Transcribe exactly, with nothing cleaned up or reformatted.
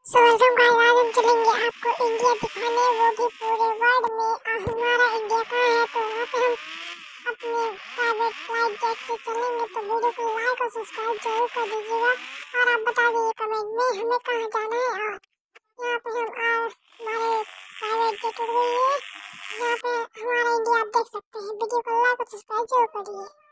So welcome guys, आज हम चलेंगे आपको इंडिया दिखाने, वो भी पूरे वर्ल्ड में। आ, हमारा इंडिया कहाँ है तो वहाँ पे हम अपने प्राइवेट फ्लाइट जेट से चलेंगे। तो वीडियो को लाइक और सब्सक्राइब जरूर कर दीजिएगा और आप बता दीजिए कमेंट में हमें कहाँ जाना है। और यहाँ पे हम आ, हमारे प्राइवेट जेट उड़ गई है। यहाँ पे हमारा इंडिया आप देख सकते हैं। वीडियो को लाइक और सब्सक्राइब जरूर करिए।